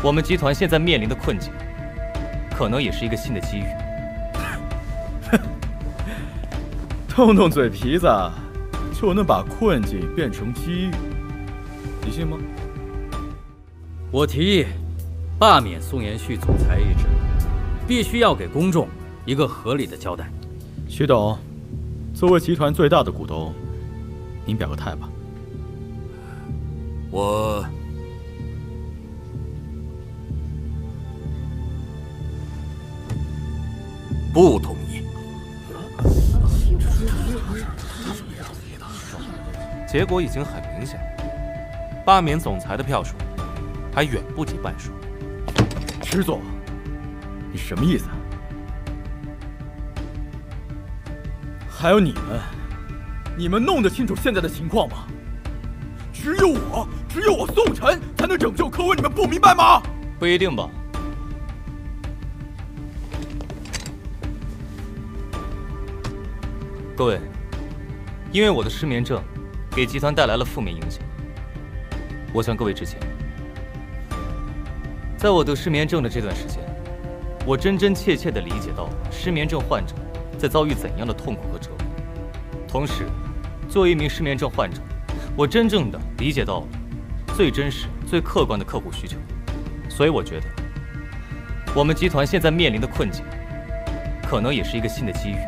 我们集团现在面临的困境，可能也是一个新的机遇。 动动嘴皮子，就能把困境变成机遇，你信吗？ 我提议罢免宋延旭总裁一职，必须要给公众一个合理的交代。 徐董，作为集团最大的股东，您表个态吧。 我不同意。 结果已经很明显，罢免总裁的票数还远不及半数。 池总，你什么意思啊？还有你们弄得清楚现在的情况吗？只有我宋晨才能拯救柯文，你们不明白吗？ 不一定吧。各位，因为我的失眠症给集团带来了负面影响，我向各位致歉。在我得失眠症的这段时间，我真真切切地理解到了失眠症患者在遭遇怎样的痛苦和折磨。同时，作为一名失眠症患者，我真正地理解到了最真实、最客观的客户需求。所以我觉得，我们集团现在面临的困境，可能也是一个新的机遇。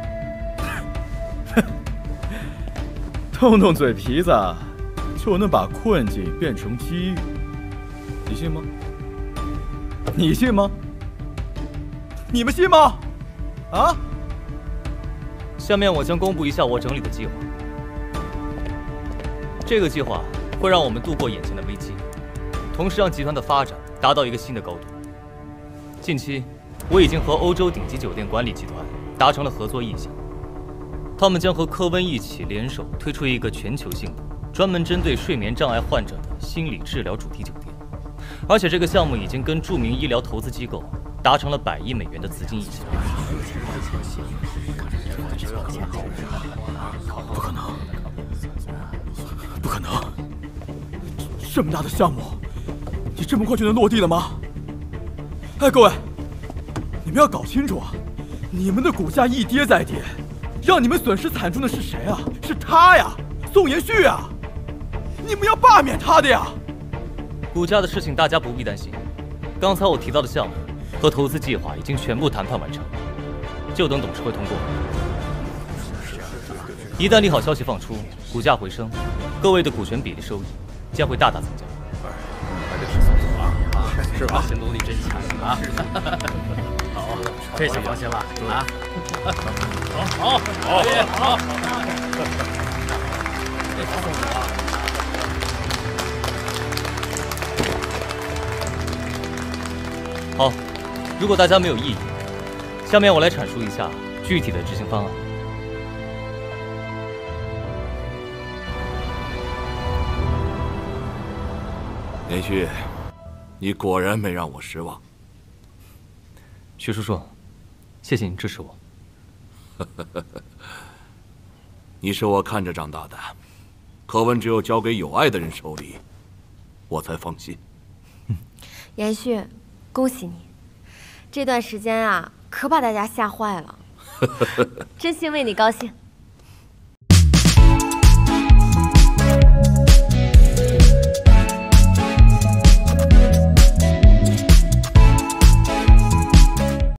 动动嘴皮子，就能把困境变成机遇，你信吗？你信吗？你们信吗？啊！ 下面我将公布一下我整理的计划。这个计划会让我们度过眼前的危机，同时让集团的发展达到一个新的高度。近期，我已经和欧洲顶级酒店管理集团达成了合作意向。他们将和科温一起联手推出一个全球性的、专门针对睡眠障碍患者的心理治疗主题酒店，而且这个项目已经跟著名医疗投资机构达成了100亿美元的资金意向。 不可能，不可能！这么大的项目，你这么快就能落地了吗？哎，各位，你们要搞清楚啊！你们的股价一跌再跌。让你们损失惨重的是谁啊？是他呀，宋延旭啊！你们要罢免他的呀！ 股价的事情大家不必担心，刚才我提到的项目和投资计划已经全部谈判完成，就等董事会通过。一旦利好消息放出，股价回升，各位的股权比例收益将会大大增加。 是吧？行动力真强啊！好，这下放心了啊！好， 好，如果大家没有异议，下面我来阐述一下具体的执行方案。 连续，你果然没让我失望。 徐叔叔，谢谢您支持我。 你是我看着长大的，柯文只有交给有爱的人手里，我才放心。 延旭，恭喜你，这段时间啊，可把大家吓坏了，真心为你高兴。